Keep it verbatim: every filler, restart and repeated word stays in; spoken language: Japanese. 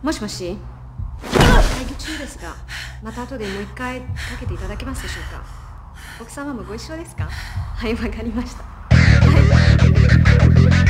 もしもし、会議中ですが、また後でもう一回かけていただけますでしょうか。奥様もご一緒ですか？はい、わかりました。はい。